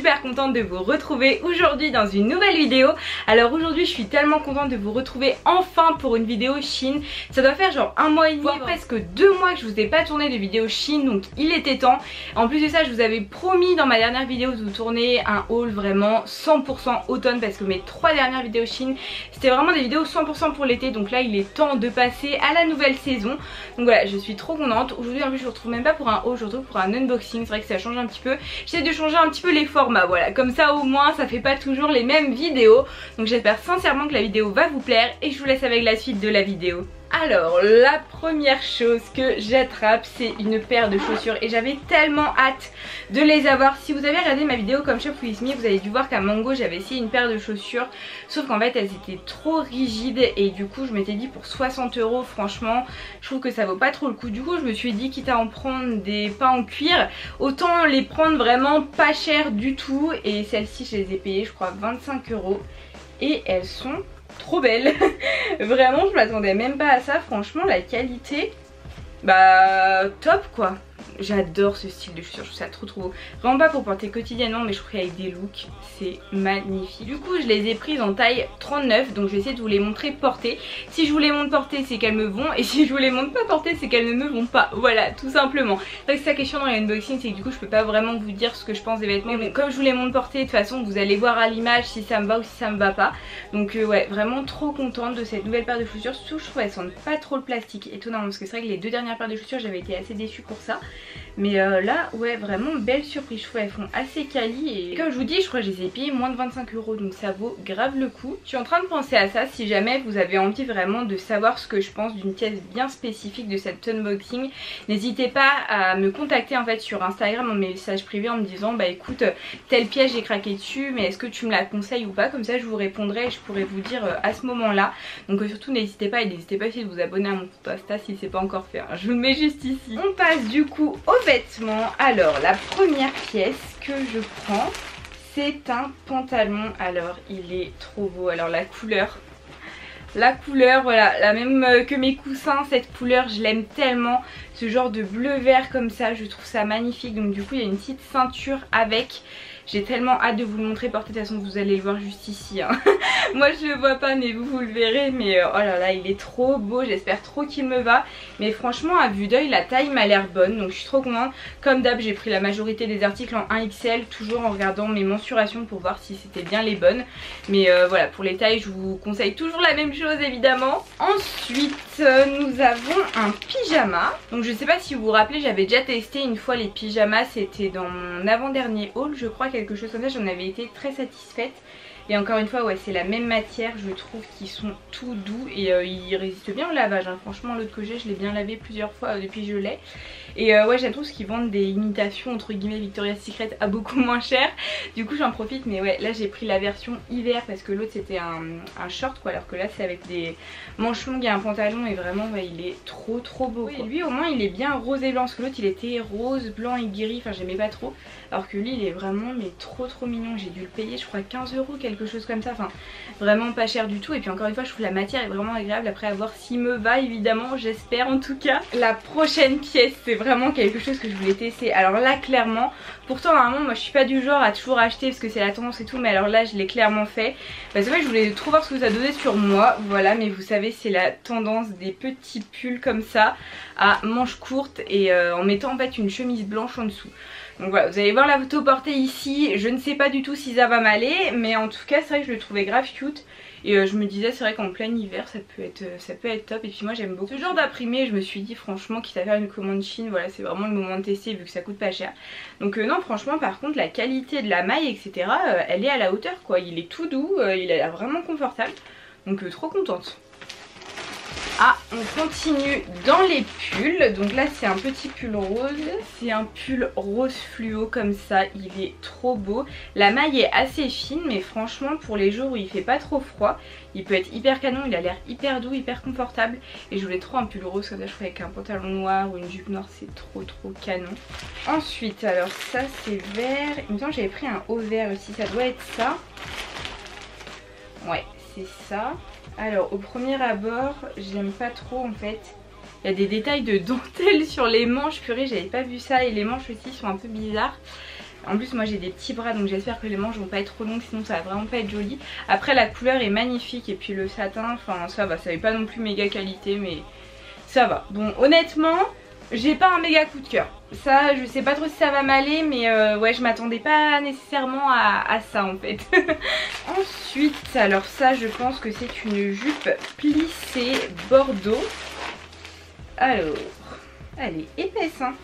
super contente de vous retrouver aujourd'hui dans une nouvelle vidéo. Alors aujourd'hui je suis tellement contente de vous retrouver enfin pour une vidéo Shein. Ça doit faire genre un mois et demi, voire presque 2 mois que je vous ai pas tourné de vidéo Shein, donc il était temps. En plus de ça, je vous avais promis dans ma dernière vidéo de vous tourner un haul vraiment 100% automne, parce que mes 3 dernières vidéos Shein c'était vraiment des vidéos 100% pour l'été. Donc là il est temps de passer à la nouvelle saison. Donc voilà, je suis trop contente. Aujourd'hui en plus je vous retrouve même pas pour un haul, je vous retrouve pour un unboxing. C'est vrai que ça change un petit peu. J'essaie de changer un petit peu les formats, voilà, comme ça au moins ça fait pas toujours les mêmes vidéos. Donc j'espère sincèrement que la vidéo va vous plaire et je vous laisse avec la suite de la vidéo. Alors la première chose que j'attrape, c'est une paire de chaussures et j'avais tellement hâte de les avoir. Si vous avez regardé ma vidéo comme Shop With Me, vous avez dû voir qu'à Mango j'avais essayé une paire de chaussures, sauf qu'en fait elles étaient trop rigides et du coup je m'étais dit pour 60 € franchement je trouve que ça vaut pas trop le coup. Du coup je me suis dit quitte à en prendre des pas en cuir, autant les prendre vraiment pas cher du tout. Et celles-ci je les ai payées je crois 25 € et elles sont trop belle. Vraiment je m'attendais même pas à ça. Franchement la qualité bah top quoi. J'adore ce style de chaussures, je trouve ça trop beau. Vraiment pas pour porter quotidiennement, mais je trouve qu'avec des looks c'est magnifique. Du coup je les ai prises en taille 39, donc je vais essayer de vous les montrer portées. Si je vous les montre portées c'est qu'elles me vont, et si je vous les montre pas portées c'est qu'elles ne me vont pas. Voilà, tout simplement. C'est ça la question dans les unboxings, c'est que du coup je peux pas vraiment vous dire ce que je pense des vêtements. Mais bon, comme je vous les montre portées, de toute façon vous allez voir à l'image si ça me va ou si ça me va pas. Donc ouais, vraiment trop contente de cette nouvelle paire de chaussures. Surtout je trouve qu'elles sentent pas trop le plastique, étonnamment, parce que c'est vrai que les 2 dernières paires de chaussures j'avais été assez déçue pour ça. Mais là ouais, vraiment belle surprise. Je trouve elles font assez quali, et comme je vous dis je crois que je les ai payées moins de 25 €, donc ça vaut grave le coup. Je suis en train de penser à ça, si jamais vous avez envie vraiment de savoir ce que je pense d'une pièce bien spécifique de cet unboxing, n'hésitez pas à me contacter en fait sur Instagram en message privé en me disant bah écoute telle pièce j'ai craqué dessus, mais est-ce que tu me la conseilles ou pas. Comme ça je vous répondrai et je pourrai vous dire à ce moment là. Donc surtout n'hésitez pas, et n'hésitez pas aussi de vous abonner à mon compte Insta si c'est pas encore fait, hein. Je vous le mets juste ici. On passe du coup aux vêtements. Alors la première pièce que je prends c'est un pantalon. Alors il est trop beau. Alors la couleur voilà, la même que mes coussins, cette couleur je l'aime tellement. Ce genre de bleu vert comme ça, je trouve ça magnifique. Donc du coup il y a une petite ceinture avec. J'ai tellement hâte de vous le montrer porté, de toute façon vous allez le voir juste ici, hein. Moi je le vois pas mais vous le verrez. Mais oh là là il est trop beau, j'espère trop qu'il me va. Mais franchement à vue d'œil la taille m'a l'air bonne, donc je suis trop contente. Comme d'hab j'ai pris la majorité des articles en 1XL, toujours en regardant mes mensurations pour voir si c'était bien les bonnes. Mais voilà, pour les tailles je vous conseille toujours la même chose évidemment. Ensuite nous avons un pyjama. Donc je sais pas si vous vous rappelez, j'avais déjà testé une fois les pyjamas, c'était dans mon avant-dernier haul je crois, quelque chose comme ça. J'en avais été très satisfaite. Et encore une fois ouais c'est la même matière, je trouve qu'ils sont tout doux et ils résistent bien au lavage, hein. Franchement l'autre que j'ai je l'ai bien lavé plusieurs fois depuis que je l'ai. Et ouais j'aime trop ce qu'ils vendent des imitations entre guillemets Victoria's Secret à beaucoup moins cher. Du coup j'en profite. Mais ouais là j'ai pris la version hiver parce que l'autre c'était un short quoi, alors que là c'est avec des manches longues et un pantalon. Et vraiment ouais, il est trop beau quoi. Et lui au moins il est bien rose et blanc, parce que l'autre il était rose, blanc et gris, enfin j'aimais pas trop. Alors que lui il est vraiment mais trop mignon. J'ai dû le payer je crois 15 € quelque chose comme ça, enfin vraiment pas cher du tout. Et puis encore une fois je trouve la matière est vraiment agréable. Après à voir s'il me va évidemment, j'espère en tout cas. La prochaine pièce c'est vraiment quelque chose que je voulais tester. Alors là clairement, pourtant normalement moi je suis pas du genre à toujours acheter parce que c'est la tendance et tout, mais alors là je l'ai clairement fait parce que ouais, je voulais trop voir ce que ça donnait sur moi. Voilà, mais vous savez c'est la tendance des petits pulls comme ça à manches courtes et en mettant en fait une chemise blanche en dessous. Donc voilà, vous allez voir la photo portée ici. Je ne sais pas du tout si ça va m'aller, mais en tout cas c'est vrai que je le trouvais grave cute. Et je me disais c'est vrai qu'en plein hiver ça peut être top. Et puis moi j'aime beaucoup ce genre d'imprimé. Je me suis dit franchement quitte à faire une commande Shein, voilà c'est vraiment le moment de tester vu que ça coûte pas cher. Donc non franchement par contre la qualité de la maille etc elle est à la hauteur quoi. Il est tout doux, il a l'air vraiment confortable. Donc trop contente. Ah, on continue dans les pulls. Donc là c'est un petit pull rose. C'est un pull rose fluo comme ça. Il est trop beau. La maille est assez fine, mais franchement pour les jours où il fait pas trop froid, il peut être hyper canon. Il a l'air hyper doux, hyper confortable. Et je voulais trop un pull rose comme ça, je trouve avec un pantalon noir ou une jupe noire c'est trop canon. Ensuite alors ça c'est vert. Il me semble que j'avais pris un haut vert aussi. Ça doit être ça. Ouais c'est ça. Alors au premier abord j'aime pas trop en fait. Il y a des détails de dentelle sur les manches, purée j'avais pas vu ça. Et les manches aussi sont un peu bizarres. En plus moi j'ai des petits bras donc j'espère que les manches vont pas être trop longues, sinon ça va vraiment pas être joli. Après la couleur est magnifique et puis le satin, enfin ça va, ça n'est pas non plus méga qualité mais ça va. Bon honnêtement j'ai pas un méga coup de cœur. Ça je sais pas trop si ça va m'aller mais ouais je m'attendais pas nécessairement à ça en fait. Ensuite alors ça je pense que c'est une jupe plissée bordeaux. Alors elle est épaisse hein.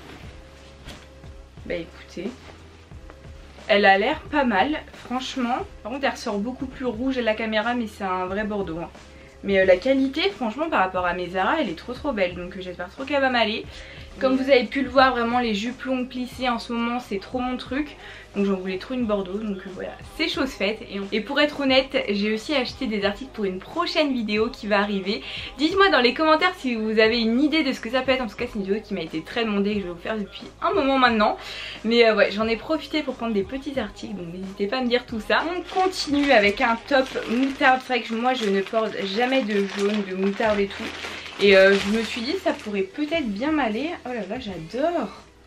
Bah écoutez, elle a l'air pas mal franchement. Par contre elle ressort beaucoup plus rouge à la caméra mais c'est un vrai bordeaux hein. Mais la qualité franchement par rapport à mes Zara elle est trop belle, donc j'espère trop qu'elle va m'aller. Comme vous avez pu le voir, vraiment les jupes longues plissées en ce moment c'est trop mon truc. Donc j'en voulais trop une bordeaux, donc voilà, c'est chose faite. Et pour être honnête, j'ai aussi acheté des articles pour une prochaine vidéo qui va arriver. Dites-moi dans les commentaires si vous avez une idée de ce que ça peut être. En tout cas c'est une vidéo qui m'a été très demandée et que je vais vous faire depuis un moment maintenant. Mais ouais, j'en ai profité pour prendre des petits articles, donc n'hésitez pas à me dire tout ça. On continue avec un top moutarde. C'est vrai que moi je ne porte jamais de jaune, de moutarde et tout. Et je me suis dit ça pourrait peut-être bien m'aller. Oh là là j'adore.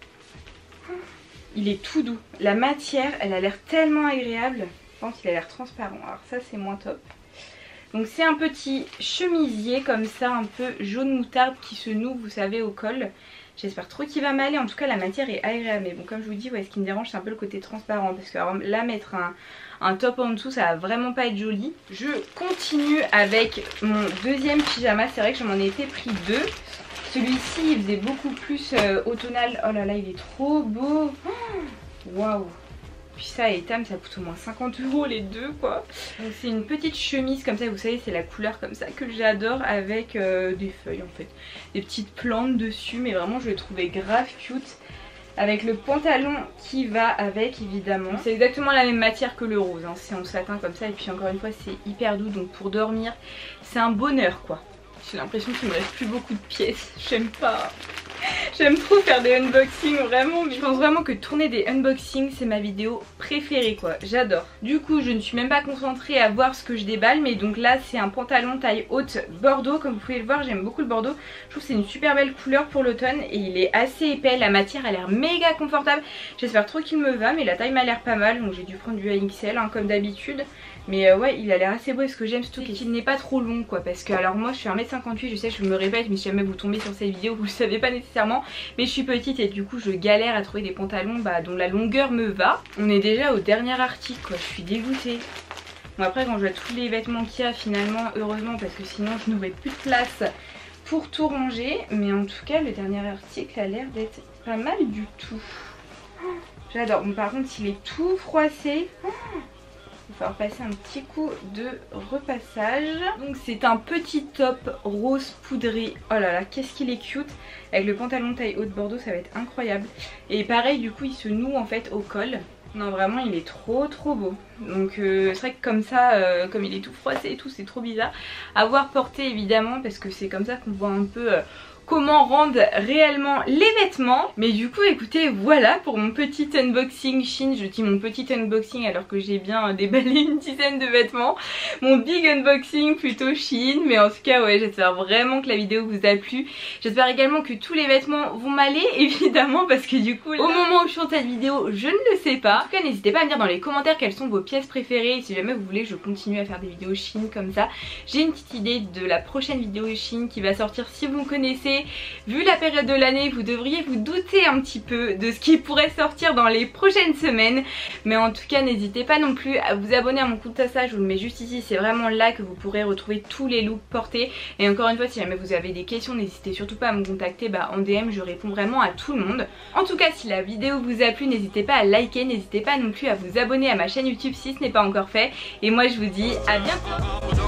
Il est tout doux. La matière elle a l'air tellement agréable. Je pense qu'il a l'air transparent. Alors ça c'est moins top. Donc c'est un petit chemisier comme ça un peu jaune moutarde qui se noue vous savez au col. J'espère trop qu'il va m'aller. En tout cas la matière est agréable. Mais bon comme je vous dis ouais, ce qui me dérange c'est un peu le côté transparent. Parce que alors, là mettre un top en dessous ça va vraiment pas être joli. Je continue avec mon deuxième pyjama. C'est vrai que je m'en étais pris deux. Celui-ci il faisait beaucoup plus automnal. Oh là là il est trop beau. Waouh. Puis ça et Tam ça coûte au moins 50 € les deux quoi. Donc c'est une petite chemise comme ça, vous savez c'est la couleur comme ça que j'adore avec des feuilles en fait. Des petites plantes dessus mais vraiment je l'ai trouvé grave cute. Avec le pantalon qui va avec évidemment. C'est exactement la même matière que le rose hein. C'est en satin comme ça et puis encore une fois c'est hyper doux. Donc pour dormir c'est un bonheur quoi. J'ai l'impression qu'il me reste plus beaucoup de pièces. J'aime pas. J'aime trop faire des unboxings vraiment. Mais je pense vraiment que tourner des unboxings c'est ma vidéo préférée quoi. J'adore. Du coup je ne suis même pas concentrée à voir ce que je déballe. Mais donc là c'est un pantalon taille haute bordeaux. Comme vous pouvez le voir j'aime beaucoup le bordeaux. Je trouve que c'est une super belle couleur pour l'automne. Et il est assez épais. La matière a l'air méga confortable. J'espère trop qu'il me va. Mais la taille m'a l'air pas mal. Donc j'ai dû prendre du XL hein, comme d'habitude. Mais ouais il a l'air assez beau et ce que j'aime surtout c'est qu'il n'est pas trop long quoi. Parce que alors moi je suis 1m58, je sais je me répète mais si jamais vous tombez sur cette vidéo vous le savez pas nécessairement. Mais je suis petite et du coup je galère à trouver des pantalons dont la longueur me va. On est déjà au dernier article quoi, je suis dégoûtée. Bon après quand je vois tous les vêtements qu'il y a finalement heureusement parce que sinon je n'aurais plus de place pour tout ranger. Mais en tout cas le dernier article a l'air d'être pas mal du tout. J'adore, bon par contre il est tout froissé. Il va falloir passer un petit coup de repassage. Donc c'est un petit top rose poudré. Oh là là qu'est-ce qu'il est cute. Avec le pantalon taille haute bordeaux ça va être incroyable. Et pareil du coup il se noue en fait au col. Non vraiment il est trop beau. Donc c'est vrai que comme ça, comme il est tout froissé et tout c'est trop bizarre. À voir porter évidemment parce que c'est comme ça qu'on voit un peu... comment rendre réellement les vêtements. Mais du coup écoutez voilà pour mon petit unboxing Shein. Je dis mon petit unboxing alors que j'ai bien déballé une dizaine de vêtements. Mon big unboxing plutôt Shein. Mais en tout cas ouais j'espère vraiment que la vidéo vous a plu. J'espère également que tous les vêtements vont m'aller évidemment parce que du coup là, au moment où je tourne cette vidéo je ne le sais pas. En tout cas n'hésitez pas à me dire dans les commentaires quelles sont vos pièces préférées. Et si jamais vous voulez je continue à faire des vidéos Shein comme ça. J'ai une petite idée de la prochaine vidéo Shein qui va sortir si vous me connaissez. Vu la période de l'année vous devriez vous douter un petit peu de ce qui pourrait sortir dans les prochaines semaines. Mais en tout cas n'hésitez pas non plus à vous abonner à mon compte Insta. Je vous le mets juste ici, c'est vraiment là que vous pourrez retrouver tous les looks portés. Et encore une fois si jamais vous avez des questions n'hésitez surtout pas à me contacter en DM, je réponds vraiment à tout le monde. En tout cas si la vidéo vous a plu n'hésitez pas à liker, n'hésitez pas non plus à vous abonner à ma chaîne YouTube si ce n'est pas encore fait. Et moi je vous dis à bientôt.